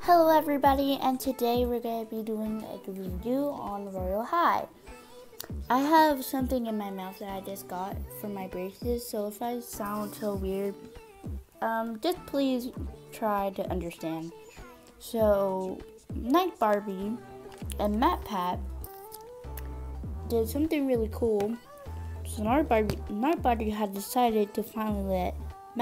Hello everybody, and today we're going to be doing a review on Royal High. I have something in my mouth that I just got for my braces, so if I sound so weird, just please try to understand. So, Night Barbie and Matt Pat did something really cool. So Night Barbie had decided to finally let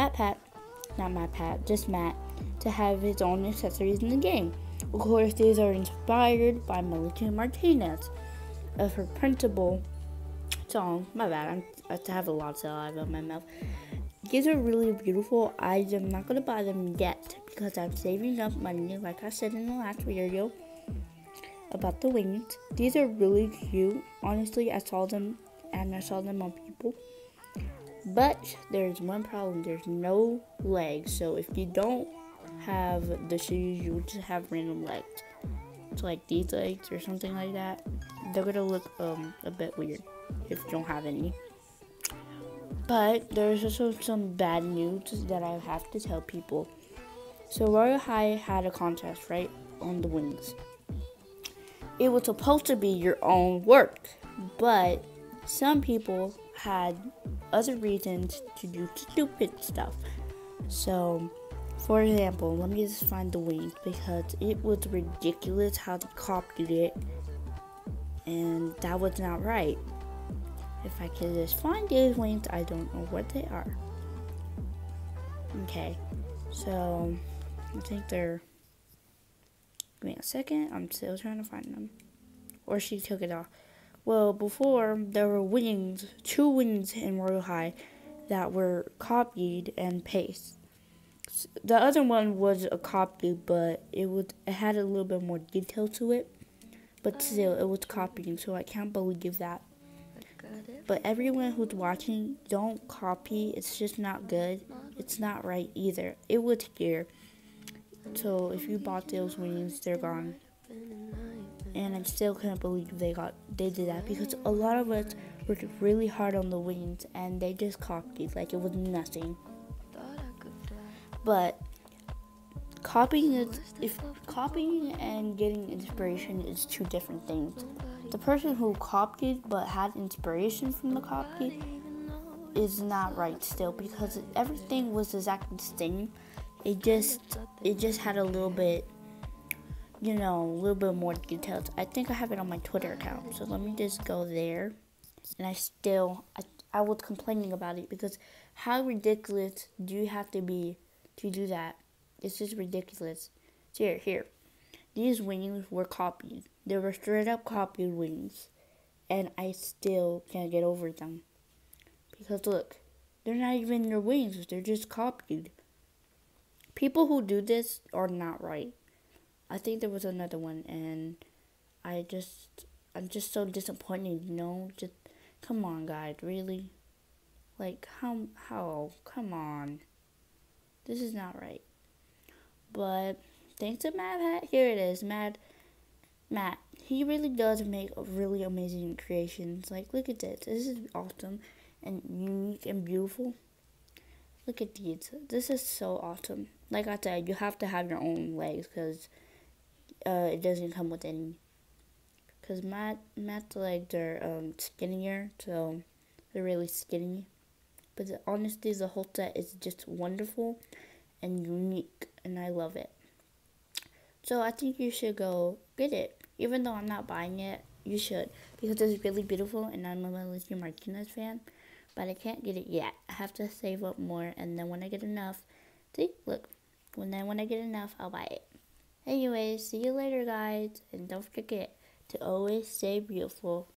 just Matt, to have his own accessories in the game. Of course, these are inspired by Melissa Martinez of her Printable song. My bad, I have a lot of saliva in my mouth. These are really beautiful. I am not going to buy them yet because I'm saving up money, like I said in the last video about the wings. These are really cute. Honestly, I saw them on people. But there's one problem. There's no legs. So if you don't have the shoes, you would just have random legs. So like these legs or something like that. They're gonna look a bit weird if you don't have any. But there's also some bad news that I have to tell people. So Royal High had a contest, right, on the wings. It was supposed to be your own work, but some people had other reasons to do stupid stuff. So, for example, let me just find the wings because it was ridiculous how they copied it, and that was not right. If I could just find these wings, I don't know what they are. Okay, so I think they're. Give me a second, I'm still trying to find them. Or she took it off. Well, before, there were two wings in Royal High that were copied and pasted. The other one was a copy, but it had a little bit more detail to it. But still, it was copied, so I can't believe that. But everyone who's watching, don't copy. It's just not good. It's not right either. It was here. So if you bought those wings, they're gone. And I still can't believe they did that because a lot of us worked really hard on the wings and they just copied like it was nothing. But copying and getting inspiration is two different things. The person who copied but had inspiration from the copy is not right still because everything was exactly the same. It just had a little bit, a little bit more details. I think I have it on my Twitter account, so let me just go there. And I was complaining about it because how ridiculous do you have to be to do that? It's just ridiculous. So here. These wings were copied. They were straight up copied wings. And I still can't get over them. Because look, they're not even your wings. They're just copied. People who do this are not right. I think there was another one, and I'm just so disappointed, Just, come on, guys, really? Like, how, come on. This is not right. But, thanks to Matt, here it is, Matt, he really does make really amazing creations. Like, look at this. This is awesome and unique and beautiful. Look at these. This is so awesome. Like I said, you have to have your own legs because it doesn't come with any. Because Matt's legs are skinnier, so they're really skinny. But honestly, the whole set is just wonderful and unique, and I love it. So I think you should go get it. Even though I'm not buying it, you should. Because it's really beautiful, and I'm a Melissa Martinez fan. But I can't get it yet. I have to save up more, and then when I get enough, when I get enough, I'll buy it. Anyways, see you later, guys, and don't forget to always stay beautiful.